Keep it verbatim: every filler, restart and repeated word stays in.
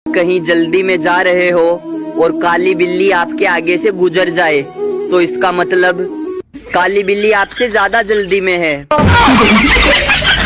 कहीं जल्दी में जा रहे हो और काली बिल्ली आपके आगे से गुजर जाए तो इसका मतलब काली बिल्ली आपसे ज्यादा जल्दी में है।